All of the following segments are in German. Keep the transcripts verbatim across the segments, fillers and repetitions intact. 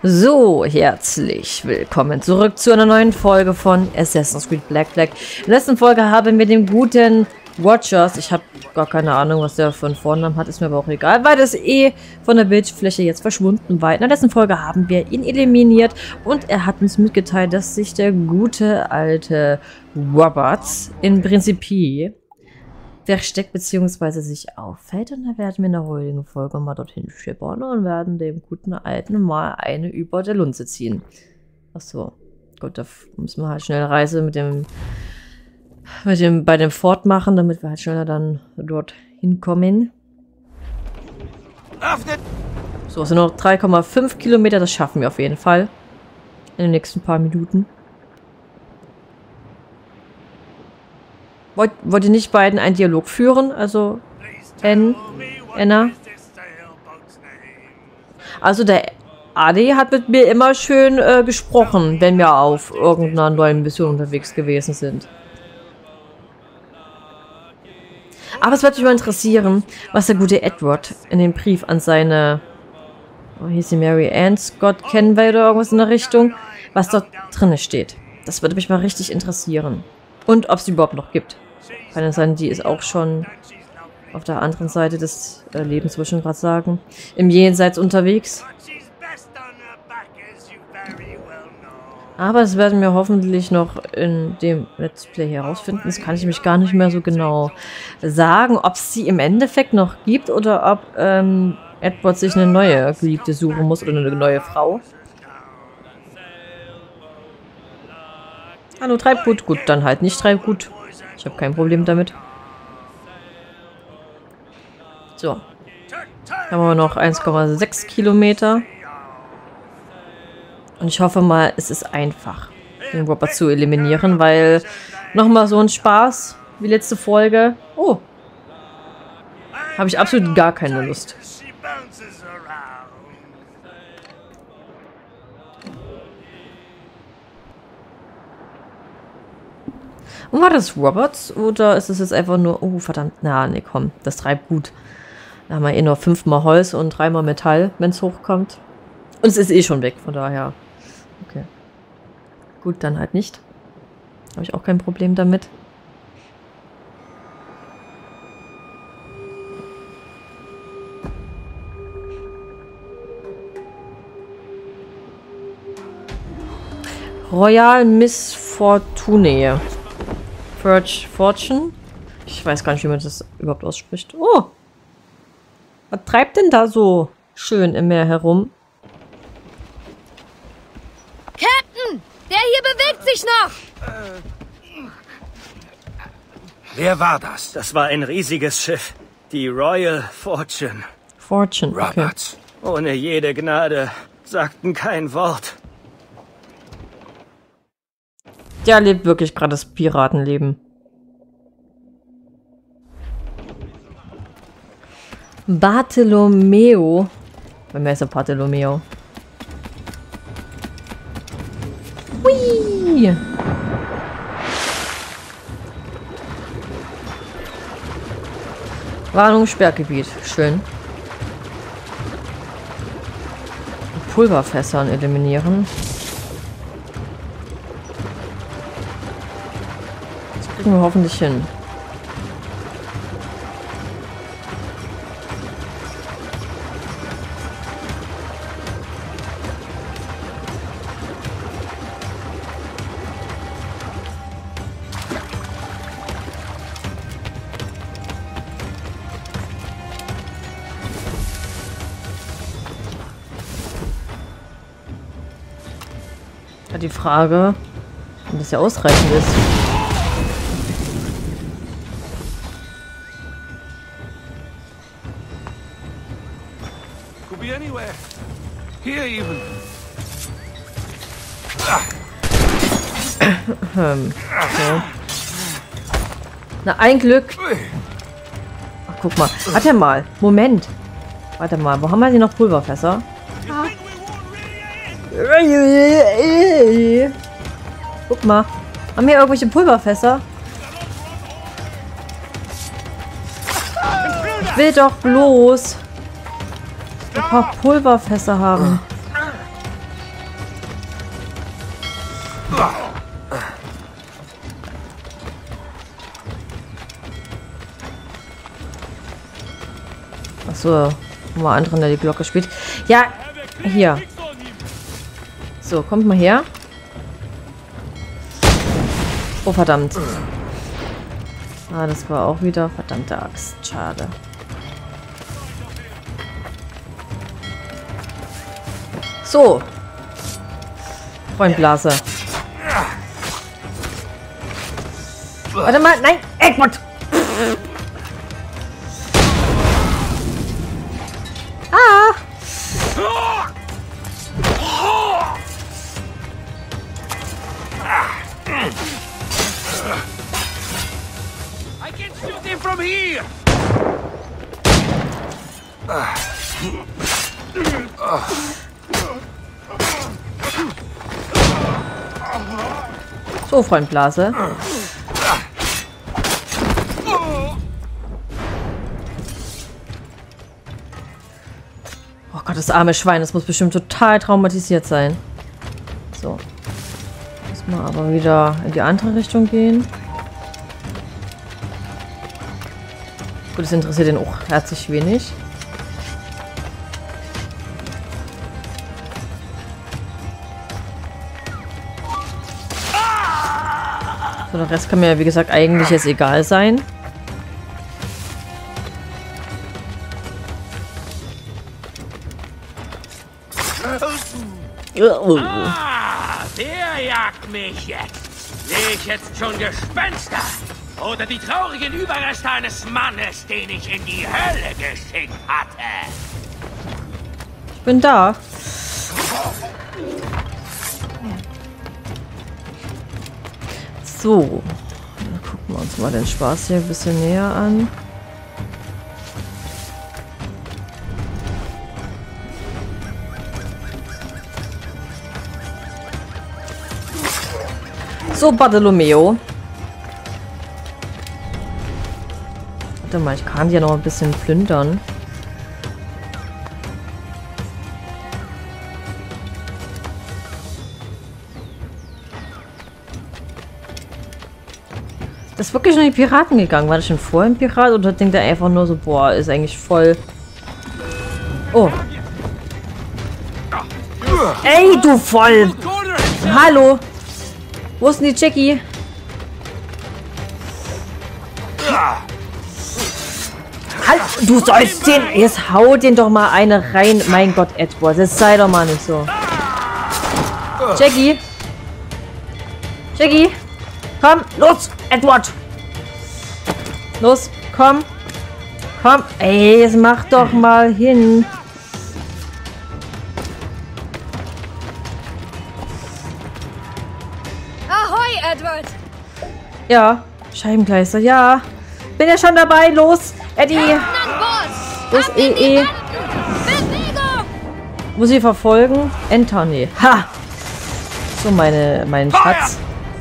So, herzlich willkommen zurück zu einer neuen Folge von Assassin's Creed Black Flag. In der letzten Folge haben wir den guten Rogers, ich habe gar keine Ahnung, was der für einen Vornamen hat, ist mir aber auch egal, weil das eh von der Bildfläche jetzt verschwunden war. In der letzten Folge haben wir ihn eliminiert und er hat uns mitgeteilt, dass sich der gute alte Roberts in Principe versteckt bzw. sich auffällt, und da werden wir in der heutigen Folge mal dorthin schippern und werden dem guten Alten mal eine über der Lunze ziehen. Achso, gut, da müssen wir halt schnell Reise mit dem, mit dem bei dem Fort machen, damit wir halt schneller dann dort hinkommen. So, es sind noch drei Komma fünf Kilometer, das schaffen wir auf jeden Fall in den nächsten paar Minuten. Wollt, wollt ihr nicht beiden einen Dialog führen? Also, N, Enna? Also, der Adi hat mit mir immer schön äh, gesprochen, wenn wir auf irgendeiner neuen Mission unterwegs gewesen sind. Aber es wird mich mal interessieren, was der gute Edward in dem Brief an seine, oh, hier ist die Mary Ann Scott Kenway oder irgendwas in der Richtung, was dort drin steht. Das würde mich mal richtig interessieren. Und ob es die überhaupt noch gibt. Kann es sein, die ist auch schon auf der anderen Seite des äh, Lebens, würde ich schon gerade sagen, im Jenseits unterwegs. Aber das werden wir hoffentlich noch in dem Let's Play herausfinden. Das kann ich mich gar nicht mehr so genau sagen, ob es sie im Endeffekt noch gibt oder ob ähm, Edward sich eine neue Geliebte suchen muss oder eine neue Frau. Hallo, Treibgut. Gut, dann halt nicht Treibgut. Ich habe kein Problem damit. So. Haben wir noch eins Komma sechs Kilometer. Und ich hoffe mal, es ist einfach, den Robert zu eliminieren, weil nochmal so ein Spaß wie letzte Folge. Oh. Habe ich absolut gar keine Lust. Und war das Roberts oder ist es jetzt einfach nur... Oh, verdammt. Na, nee, komm. Das treibt gut. Da haben wir eh noch fünfmal Holz und dreimal Metall, wenn es hochkommt. Und es ist eh schon weg, von daher. Okay. Gut, dann halt nicht. Habe ich auch kein Problem damit. Royal Miss Fortune. Fortune? Ich weiß gar nicht, wie man das überhaupt ausspricht. Oh! Was treibt denn da so schön im Meer herum? Captain! Der hier bewegt sich noch! Wer war das? Das war ein riesiges Schiff. Die Royal Fortune. Fortune, okay. Roberts. Ohne jede Gnade. Sagten kein Wort. Der lebt wirklich gerade das Piratenleben. Bartolomeo. Bei mir ist er Bartolomeo. Hui! Warnung, Sperrgebiet. Schön. Pulverfässern eliminieren. Kriegen wir hoffentlich hin. Ja, die Frage, ob das ja ausreichend ist. Here even. ähm, so. Na, ein Glück. Ach, guck mal. Warte mal. Moment. Warte mal. Wo haben wir hier noch Pulverfässer? Ah. Guck mal. Haben wir irgendwelche Pulverfässer? Ich will doch bloß ein paar Pulverfässer haben. Achso, mal anderen, der die Glocke spielt. Ja, hier. So, kommt mal her. Oh, verdammt. Ah, das war auch wieder verdammte Axt. Schade. So. Freundblase. Warte mal, nein, Egmont! Ah! I can shoot him from here. So, Freundblase. Oh Gott, das arme Schwein, das muss bestimmt total traumatisiert sein. So. Muss mal aber wieder in die andere Richtung gehen. Gut, das interessiert den auch herzlich wenig. So, der Rest kann mir ja, wie gesagt, eigentlich jetzt egal sein. Ah, der jagt mich jetzt. Sehe ich jetzt schon Gespenster? Oder die traurigen Überreste eines Mannes, den ich in die Hölle geschickt hatte? Ich bin da. So. Dann gucken wir uns mal den Spaß hier ein bisschen näher an. So, Bartolomeo. Warte mal, ich kann hier noch ein bisschen plündern. Das ist wirklich nur die Piraten gegangen. War das schon vorher ein Pirat oder denkt er einfach nur so, boah, ist eigentlich voll... Oh. Ey, du voll! Hallo! Wo ist denn die Jackie? Halt, du sollst den... Jetzt hau den doch mal eine rein. Mein Gott, Edward, das sei doch mal nicht so. Jackie? Jackie? Komm, los, Edward! Los, komm. Komm. Ey, jetzt mach doch mal hin. Ahoi, Edward! Ja, Scheibengleister, ja. Bin ja schon dabei, los, Eddie. An Bord! Los, Ab in die E E. Wand! Bewegung! Muss ich verfolgen? Enter, nee. Ha! So, meine, mein Schatz.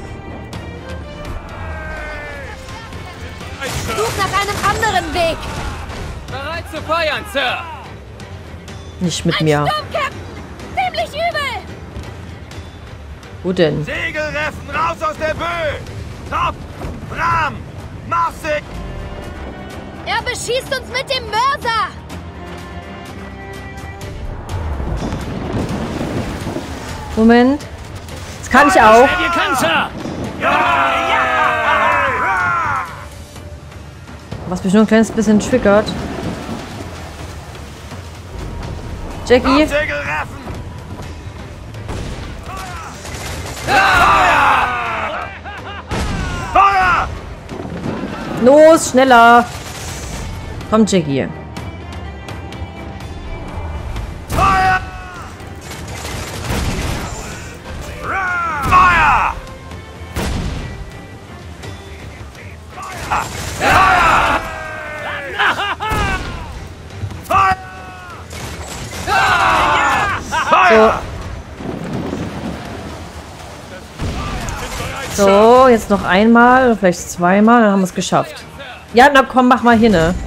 Such nach einem anderen Weg! Bereit zu feuern, Sir! Nicht mit Ein mir. Sturm, Captain! Ziemlich übel! Wo denn? Segelreffen raus aus der Böe! Top! Ram! Marsig! Er beschießt uns mit dem Mörser! Moment. Das kann ich auch. Ihr könnt, Sir! Ja! Was mich nur ein kleines bisschen triggert. Jackie. Segelreffen! Feuer! Los, schneller. Komm, Jackie. Feuer! Feuer! So. So, jetzt noch einmal oder vielleicht zweimal, dann haben wir es geschafft. Ja, na komm, mach mal hin, ne?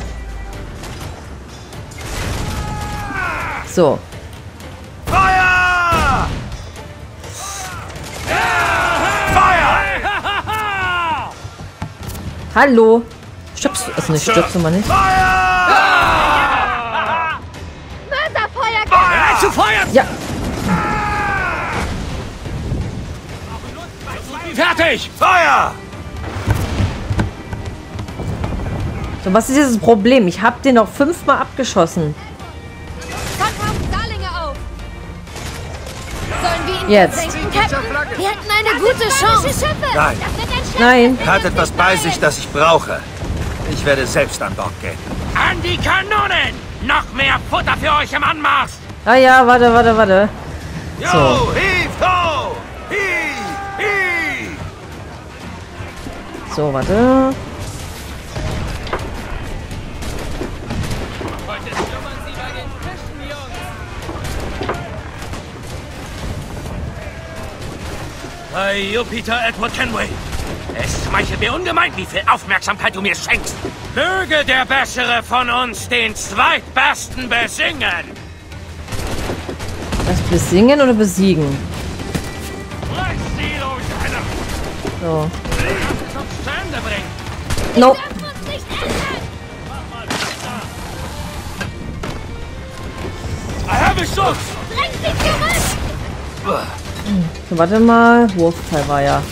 So. Feuer! Hallo. Stirbst du? Also nicht, stirbst du mal nicht. Mörserfeuer! Bereit zu feuern! Ja. Fertig! Feuer! So, was ist jetzt das Problem? Ich habe den noch fünfmal abgeschossen. Verkauft Saarlinge auf! Sollen wir ihn Jetzt. versenken, Captain? Wir hätten eine gute Chance. Nein, Nein. er hat etwas bei sich, das ich brauche. Ich werde selbst an Bord gehen. An die Kanonen! Noch mehr Futter für euch im Anmarsch! Ah ja, warte, warte, warte. Jo, So. hief, ho! Hief, hief! So, warte. Bei Jupiter Edward Kenway. Es schmeichelt mir ungemein, wie viel Aufmerksamkeit du mir schenkst. Möge der Bessere von uns den Zweitbesten besingen. Das besingen oder besiegen? Reiß sie los, Alter. So. Lass es uns zu Ende bringen. Nope. Wir dürfen uns nicht ändern! I have a shot! Drängt sie zurück! So, warte mal. Wurfteil war ja.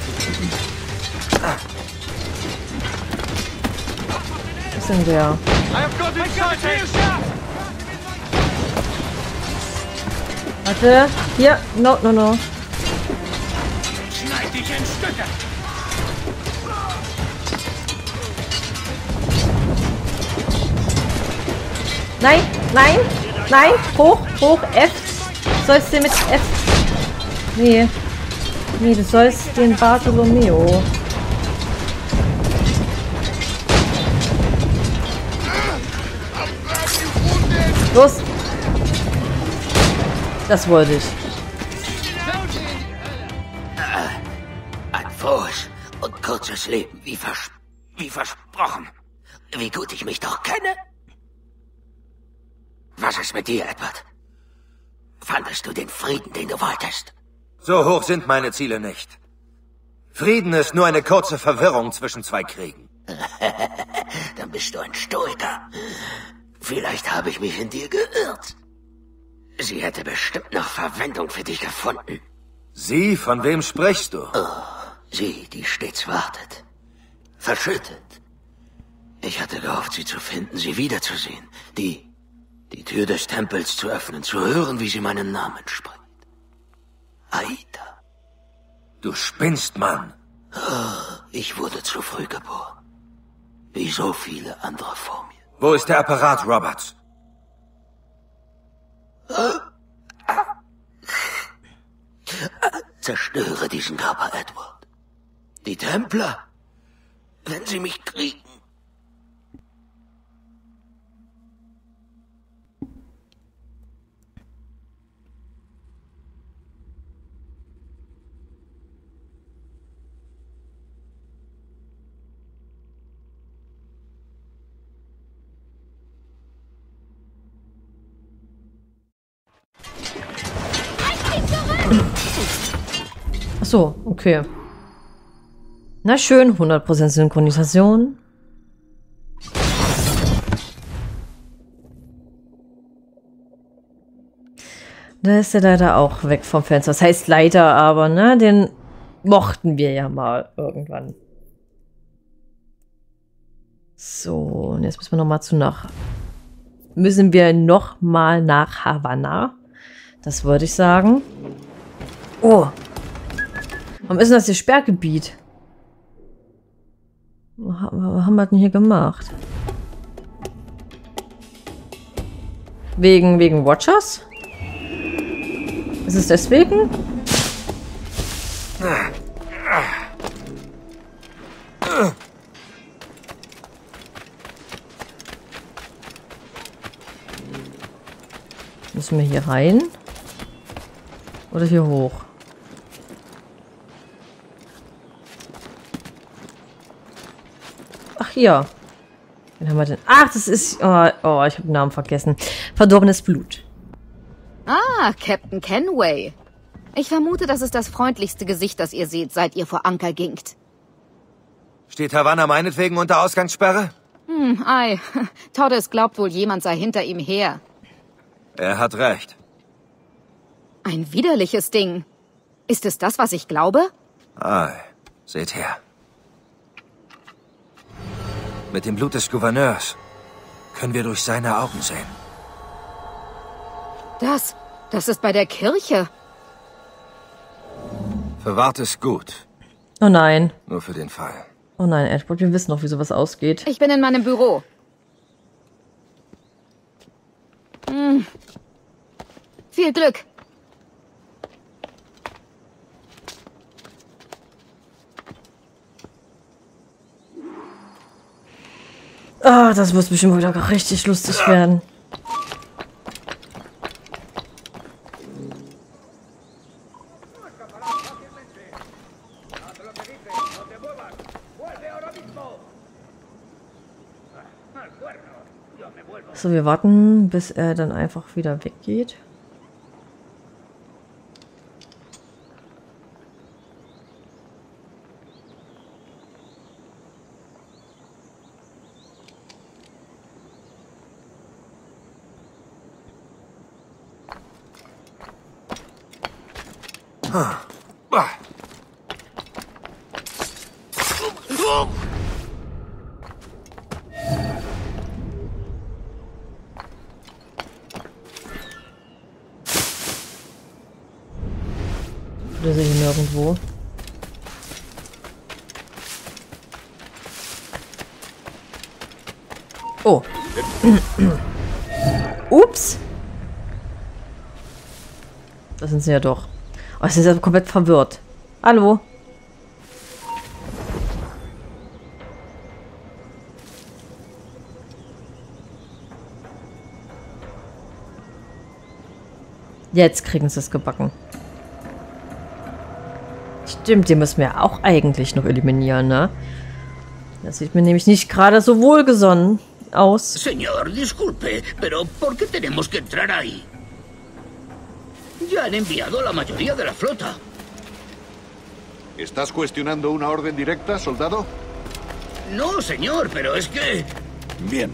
Was ist denn der? Warte. Hier. No, no, no. Schneid dich in Stücke. Nein, nein, nein. Hoch, hoch. F. Sollst du mit F. Nee. Nee, du sollst den Bartolomeo. Los. Das wollte ich. Ein frohes und kurzes Leben, wie, vers wie versprochen. Wie gut ich mich doch kenne. Was ist mit dir, Edward? Fandest du den Frieden, den du wolltest? So hoch sind meine Ziele nicht. Frieden ist nur eine kurze Verwirrung zwischen zwei Kriegen. Dann bist du ein Stoiker. Vielleicht habe ich mich in dir geirrt. Sie hätte bestimmt noch Verwendung für dich gefunden. Sie? Von wem sprichst du? Sie, die stets wartet. Verschüttet. Ich hatte gehofft, sie zu finden, sie wiederzusehen. Die, die Tür des Tempels zu öffnen, zu hören, wie sie meinen Namen spricht. Aida. Du spinnst, Mann. Ich wurde zu früh geboren. Wie so viele andere vor mir. Wo ist der Apparat, Roberts? Zerstöre diesen Körper, Edward. Die Templer, wenn sie mich kriegen. Ach so, okay. Na schön, hundert Prozent Synchronisation. Da ist er leider auch weg vom Fenster. Das heißt leider, aber ne, den mochten wir ja mal irgendwann. So, und jetzt müssen wir noch mal zu nach... Müssen wir noch mal nach Havanna. Das würde ich sagen. Oh. Warum ist denn das hier Sperrgebiet? Was haben wir denn hier gemacht? Wegen, wegen Watchers? Ist es deswegen? Müssen wir hier rein? Oder hier hoch? Ach, hier. Wen haben wir denn? Ach, das ist... Oh, oh ich habe den Namen vergessen. Verdorbenes Blut. Ah, Captain Kenway. Ich vermute, das ist das freundlichste Gesicht, das ihr seht, seit ihr vor Anker gingt. Steht Havanna meinetwegen unter Ausgangssperre? Hm, ei. Torres glaubt wohl, jemand sei hinter ihm her. Er hat recht. Ein widerliches Ding. Ist es das, was ich glaube? Ei, seht her. Mit dem Blut des Gouverneurs können wir durch seine Augen sehen. Das, das ist bei der Kirche. Verwahrt es gut. Oh nein. Nur für den Fall. Oh nein, Edward, wir wissen noch, wie sowas ausgeht. Ich bin in meinem Büro. Hm. Viel Glück. Ah, das muss bestimmt wieder richtig lustig werden. So, wir warten, bis er dann einfach wieder weggeht. Oder sehe ich nirgendwo. Oh. Ups. Das sind sie ja doch. Oh, sie ist ja komplett verwirrt. Hallo. Jetzt kriegen sie es gebacken. Stimmt, die müssen wir auch eigentlich noch eliminieren, ne? Das sieht mir nämlich nicht gerade so wohlgesonnen aus. Señor, disculpe, pero ¿por qué tenemos que entrar ahí? Ya han enviado a la mayoría de la flota. ¿Estás cuestionando una orden directa, soldado? No, señor, pero es que... Bien.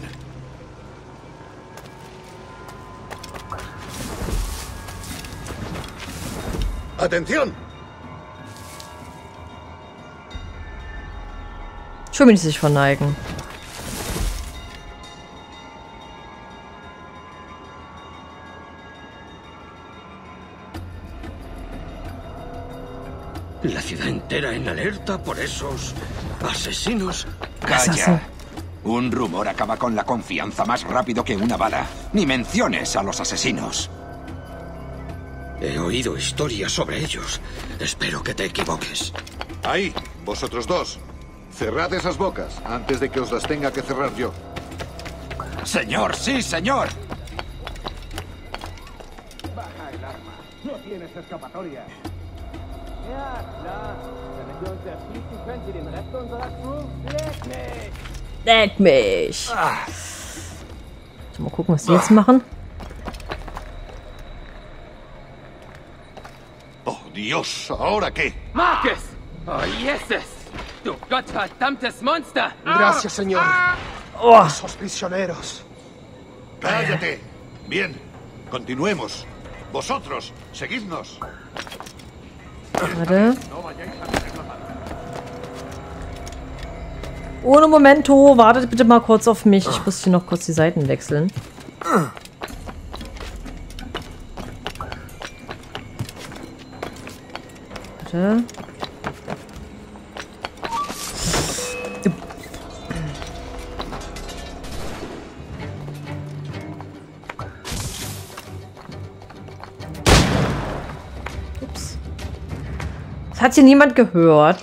¡Atención! Schon will ich sich verneigen. La ciudad entera en alerta por esos asesinos. Calla. Un rumor acaba con la confianza más rápido que una bala. Ni menciones a los asesinos. He oído historias sobre ellos. Espero que te equivoques. Ahí, vosotros dos. Cerrad esas bocas antes de que os las tenga que cerrar yo. Señor, sí, señor. Baja el arma. No tienes escapatoria. Leck mich. Ah. Mal gucken, was die jetzt machen. Oh, Dios, ¿ahora qué? Marcus! Oh, Jesus! ¡Du gottverdammtes Monster! Gracias, señor. Oh. Esos prisioneros. Cállate. Bien, continuemos. Vosotros, seguidnos. Warte. Ohne Momento, wartet bitte mal kurz auf mich. Ich muss hier noch kurz die Seiten wechseln. Warte. Ups. Das hat hier niemand gehört.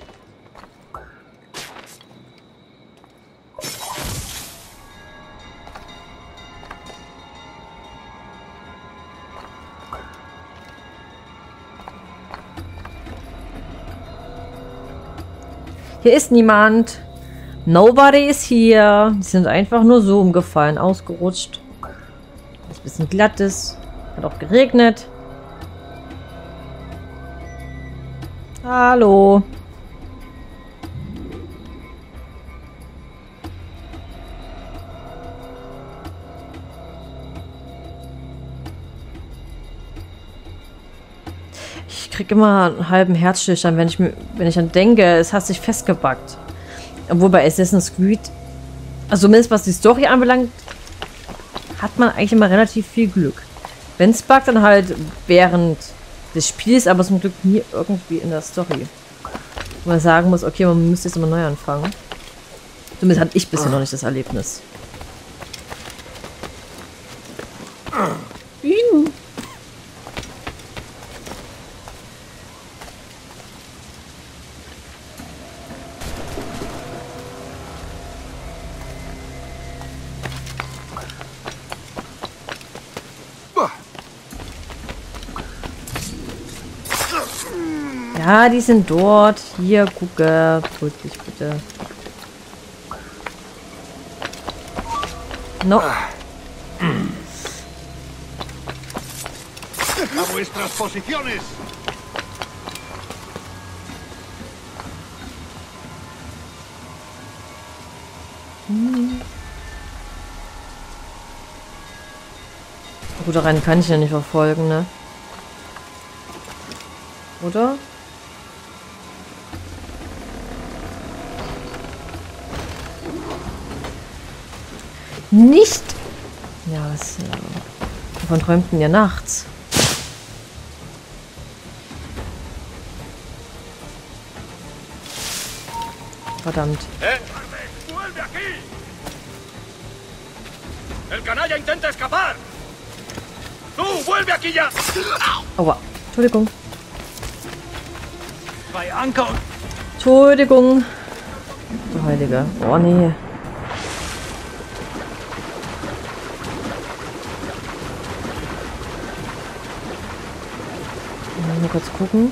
Hier ist niemand. Nobody is here. Die sind einfach nur so umgefallen, ausgerutscht. Ist ein bisschen glatt ist. Hat auch geregnet. Hallo. Ich krieg immer einen halben Herzstillstand, wenn ich mir, wenn ich an denke, es hat sich festgebackt. Obwohl bei Assassin's Creed, also zumindest was die Story anbelangt, hat man eigentlich immer relativ viel Glück. Wenn es buggt, dann halt während des Spiels, aber zum Glück nie irgendwie in der Story. Wo man sagen muss, okay, man müsste jetzt immer neu anfangen. Zumindest hatte ich bisher noch nicht das Erlebnis. Juhu. Ja, die sind dort. Hier, gucke. Pult dich bitte. No. A vuestras posiciones. Hm. Gut, da rein kann ich ja nicht verfolgen, ne? Oder? Nicht! Ja, was... Äh, wovon träumt denn ihr nachts? Verdammt. Eh, vuelve aquí. El canalla intenta escapar. Tú, vuelve aquí ya. Aua. Entschuldigung. Bei Anker. Entschuldigung. Du Heilige. Oh, nee. Mal kurz gucken.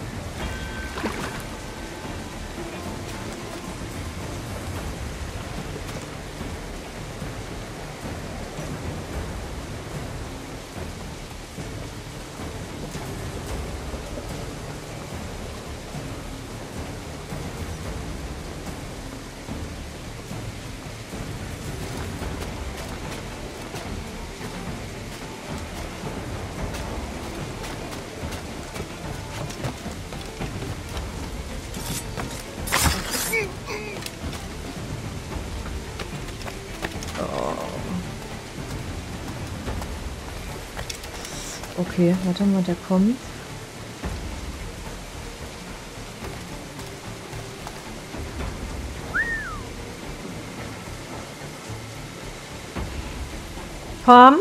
Okay, warte mal, der kommt. Komm.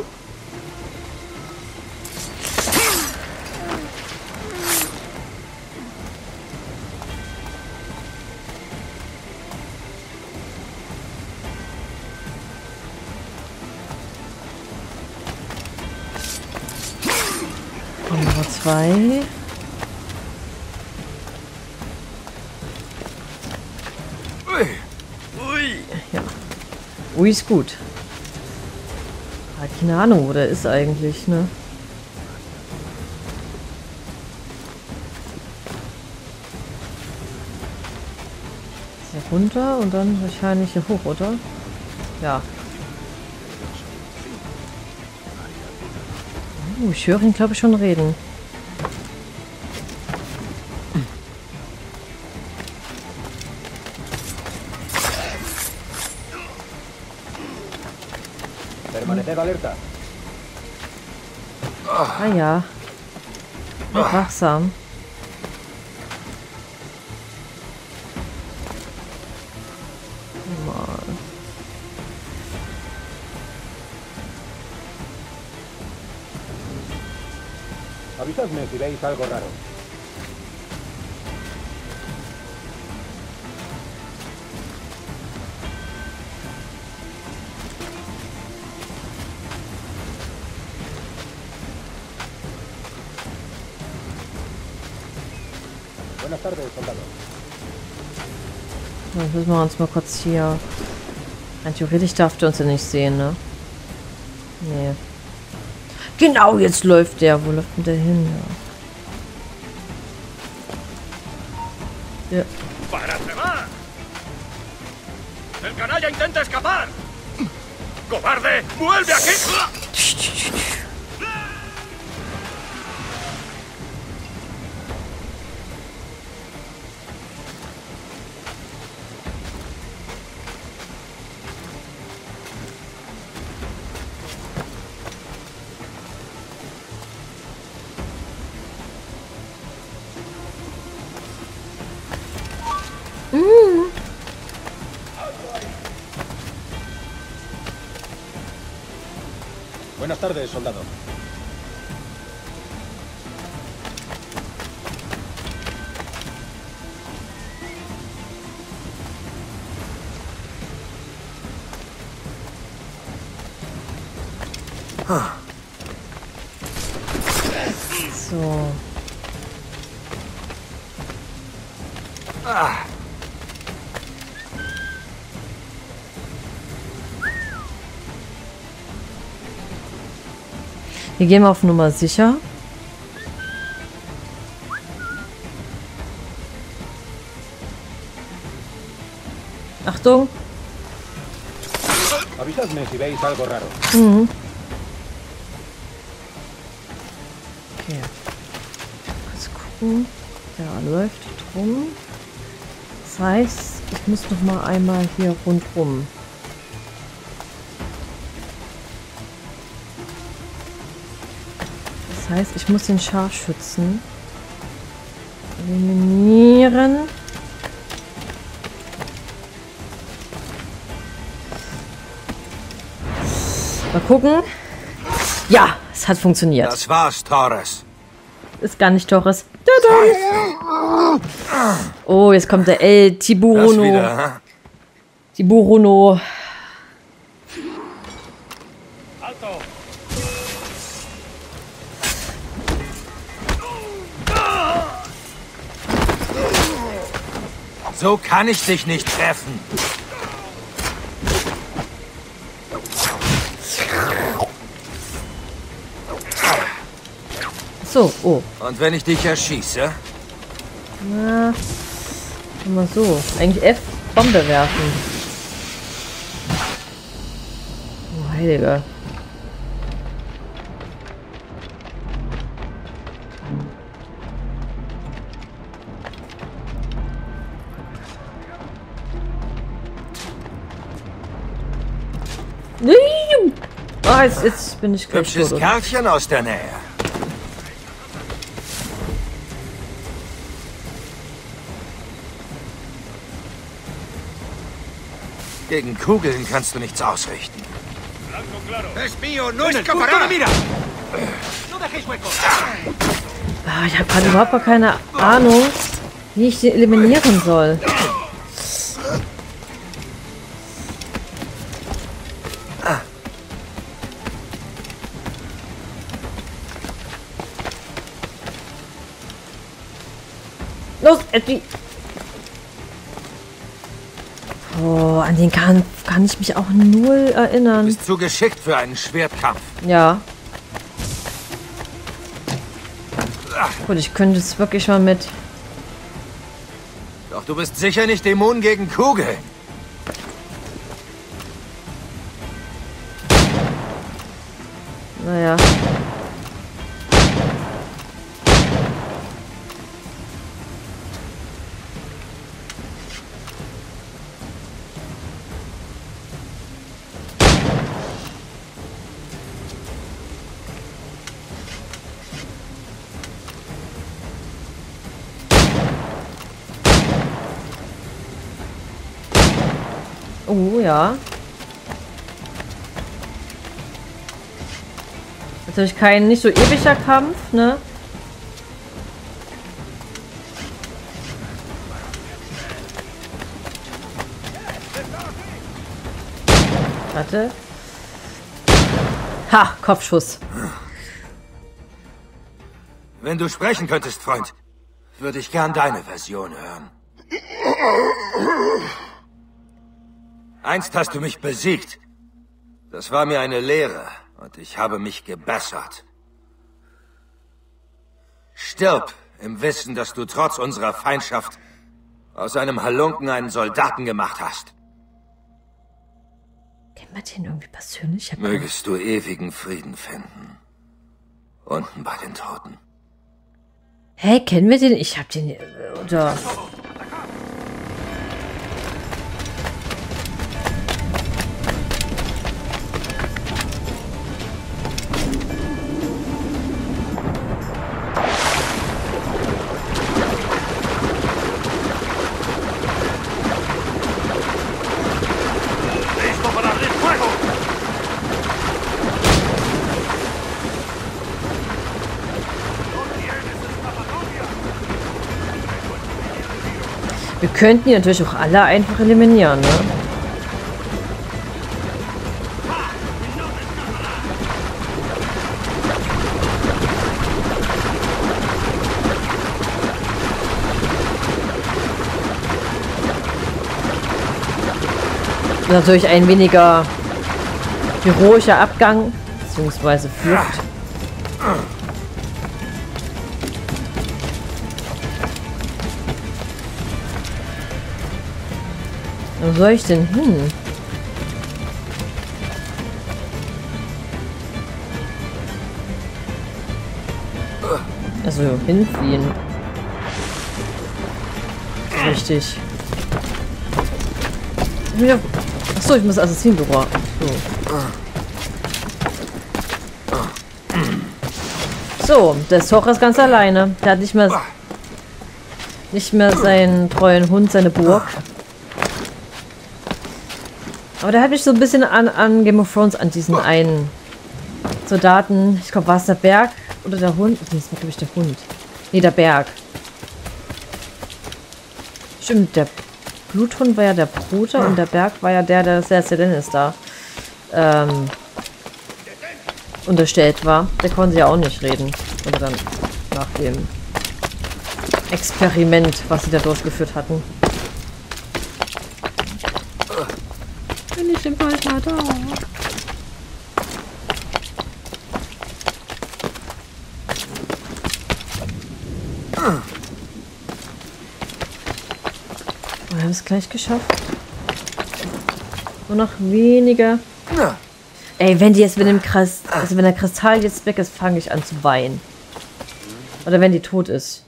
Nummer zwei. Ui. Ja. Ui ist gut. Hat keine Ahnung, wo der ist eigentlich, ne? Hier runter und dann wahrscheinlich hier hoch, oder? Ja. Oh, ich höre ihn, glaube ich, schon reden. Ah ja. Wachsam. Mal. Avisadme si veis algo raro. Buenas tardes, soldado. Dann müssen wir uns mal kurz hier... Rein theoretisch darf der uns ja nicht sehen, ne? Nee. Genau, jetzt läuft der. Wo läuft denn der hin? Ja. Ja. Para atrás. El canalla intenta escapar. Cobarde, vuelve aquí. Buenas tardes, soldado. So. Ah. Wir gehen mal auf Nummer sicher. Achtung. Avisadme si veis algo raro. Mhm. Okay. Kurz gucken. Ja, läuft drum. Das heißt, ich muss noch mal einmal hier rundrum. Das heißt, ich muss den Scharfschützen eliminieren. Mal gucken. Ja, es hat funktioniert. Das war's, Torres. Ist gar nicht Torres. Oh, jetzt kommt der El Tiburono. Tiburono. So kann ich dich nicht treffen. So, oh. Und wenn ich dich erschieße? Na, mal so. Eigentlich F, Bombe werfen. Oh, Heiliger. Ah, jetzt, jetzt bin ich gleich Hübsches tot, Kerlchen aus der Nähe. Gegen Kugeln kannst du nichts ausrichten. Ah, ich habe gerade überhaupt gar keine Ahnung, wie ich den eliminieren soll. Los, Edwy! Oh, an den Kampf kann ich mich auch null erinnern. Du bist zu geschickt für einen Schwertkampf. Ja. Gut, ich könnte es wirklich mal mit... Doch du bist sicher nicht immun gegen Kugeln. Naja. Oh, ja. Natürlich kein nicht so epischer Kampf, ne? Warte. Ha, Kopfschuss. Wenn du sprechen könntest, Freund, würde ich gern deine Version hören. Einst hast du mich besiegt. Das war mir eine Lehre und ich habe mich gebessert. Stirb im Wissen, dass du trotz unserer Feindschaft aus einem Halunken einen Soldaten gemacht hast. Kennen wir den irgendwie persönlich? Ich Mögest du ewigen Frieden finden. Unten bei den Toten. Hä, hey, kennen wir den? Ich hab den... Oder... Wir könnten die natürlich auch alle einfach eliminieren, ne? Natürlich ein weniger heroischer Abgang, beziehungsweise Flucht. Wo soll ich denn hin? Also hinfliehen. Richtig. Achso, ich muss Assassinenbüro. So. So, der ist Torres ganz alleine. Der hat nicht mehr nicht mehr seinen treuen Hund, seine Burg. Aber der hat mich so ein bisschen an, an Game of Thrones, an diesen einen Soldaten. Ich glaube, war es der Berg oder der Hund? Nee, das war, glaube ich, der Hund. Nee, der Berg. Stimmt, der Bluthund war ja der Bruder und der Berg war ja der, der Cersei Dennis da ähm, unterstellt war. Der konnte ja auch nicht reden. Oder dann nach dem Experiment, was sie da durchgeführt hatten. Bin ich denn bald mal da? Wir haben es gleich geschafft. Nur noch weniger. Ey, wenn die jetzt mit dem Kristall, also wenn der Kristall jetzt weg ist, fange ich an zu weinen. Oder wenn die tot ist.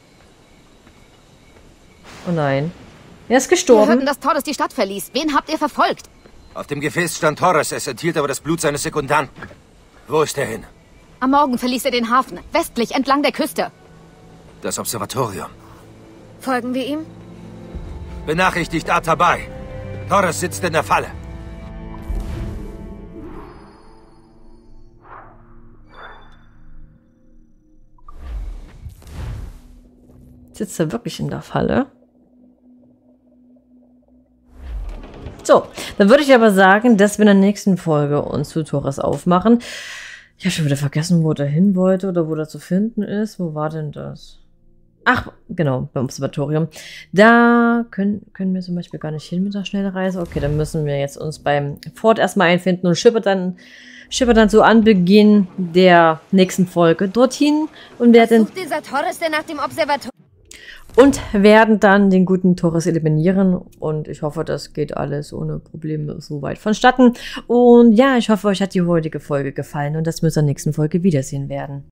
Oh nein. Er ist gestorben. Wir hörten, dass Torres die Stadt verließ. Wen habt ihr verfolgt? Auf dem Gefäß stand Torres, es enthielt aber das Blut seines Sekundanten. Wo ist er hin? Am Morgen verließ er den Hafen, westlich entlang der Küste. Das Observatorium. Folgen wir ihm? Benachrichtigt Atabai. Torres sitzt in der Falle. Sitzt er wirklich in der Falle? So, dann würde ich aber sagen, dass wir in der nächsten Folge uns zu Torres aufmachen. Ich habe schon wieder vergessen, wo der hin wollte oder wo der zu finden ist. Wo war denn das? Ach, genau, beim Observatorium. Da können, können wir zum Beispiel gar nicht hin mit der Schnellreise. Okay, dann müssen wir jetzt uns beim Fort erstmal einfinden und schippern dann, schippern dann so an Beginn der nächsten Folge dorthin und werden, Sucht dieser Torres denn nach dem Observatorium? und werden dann den guten Torres eliminieren. Und ich hoffe, das geht alles ohne Probleme soweit vonstatten. Und ja, ich hoffe, euch hat die heutige Folge gefallen und dass wir uns in der nächsten Folge wiedersehen werden.